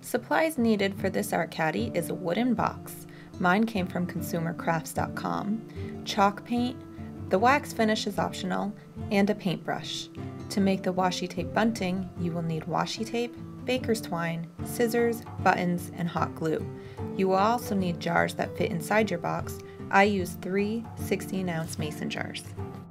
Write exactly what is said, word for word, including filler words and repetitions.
Supplies needed for this Art Caddy is a wooden box. Mine came from consumer crafts dot com, chalk paint, the wax finish is optional, and a paintbrush. To make the washi tape bunting, you will need washi tape, baker's twine, scissors, buttons, and hot glue. You will also need jars that fit inside your box. I used three sixteen ounce mason jars.